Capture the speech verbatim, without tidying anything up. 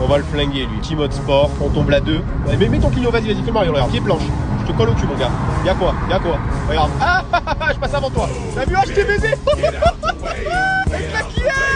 On va le flinguer lui. Petit mode sport, on tombe là deux. Mais mets ton clignot, vas-y, vas-y, fais Mario, regarde. Pied planche. Je te colle au cul mon gars. Y'a quoi? Y'a quoi? Regarde. Ah, je passe avant toi. T'as vu? Ah, je t'ai baisé. Avec la cuillère.